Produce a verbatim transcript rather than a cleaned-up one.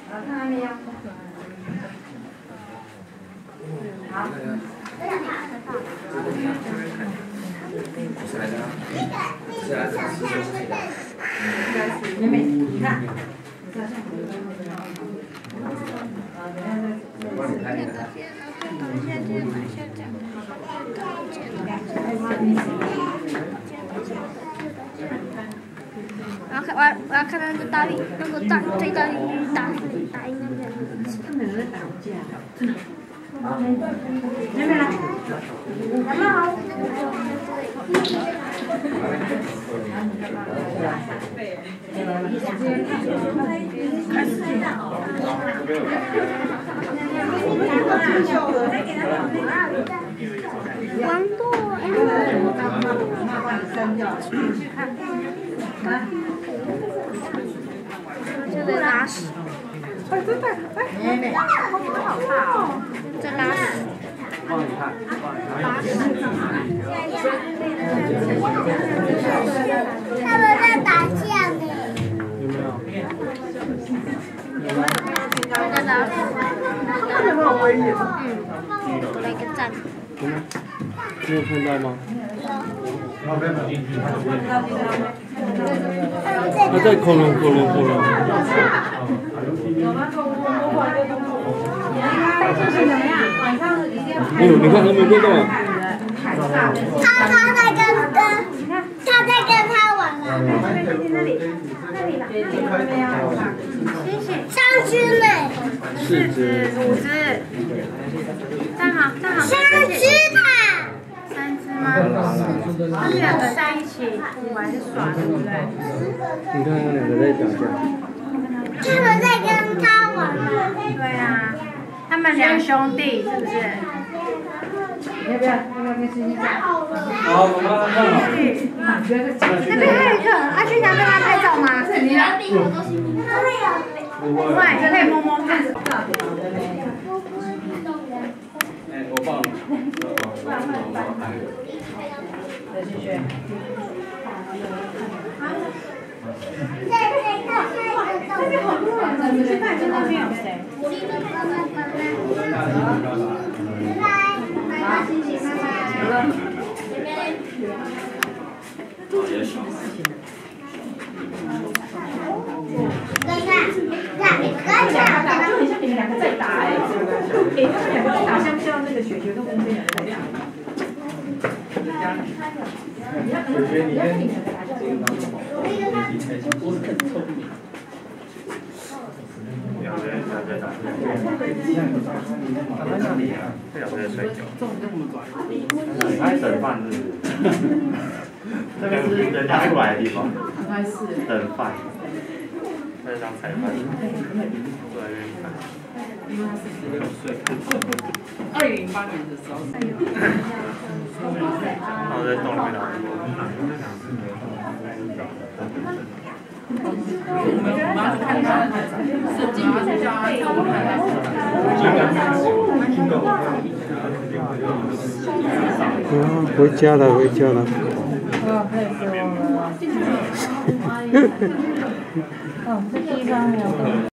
好。是来的，是来的，是休息的。妹妹，你看。帮你拍一个。 我要看，我要我要看那个大力，那个大最大力打打赢那边。 他们在打架。妹妹来，咱们好。开始。 王舵，哎呦！ 妈帮你删掉，去看。 这得拉屎。 哎，真的，哎，妹妹，好大哦。 这拉屎。 帮你看，帮你看。 拉屎。 他们在打架呢。 有没有？ 在拉屎。 有没有威严？ 嗯，来个赞。 你有看到吗？他在恐龙恐龙恐龙。哎呦，你看他们在干嘛？ 他他在跟跟，他在跟他玩啊。 那里，那里吧。 三只呢？ 四只，五只。站好，站好。 三只吧。 三只吗？他们两个在一起玩耍，对不对？ 你看他两个在打架。 他们在跟他玩啊。 对啊，他们两兄弟是不是？要不要？要不要跟司机讲？ 好，我们看好。 那边还有一个，阿勋想跟他拍照吗？ 你来比我都行。 不会，就可以摸摸看。 哎，我帮你。 再继续。那边好多人，你去看那边有谁？好，谢谢妈妈。打就很像你们两个在打哎，给他们两个在打，像不像那个雪球跟风飞两个在打？ 我觉得你跟我很聪明。 两个人在打，他在那里啊，这两个人睡觉。他在等饭是不是？这个是人家出来的地方。 应该是。 等饭。在当裁判。坐在那里看。 因为他是十六岁。二零零八年的时候。 然后在洞里面打。 我们要去看他设计，然后去叫他跳舞看看。 啊，回家了，回家了。 哦，太失望了。哦，这地方有。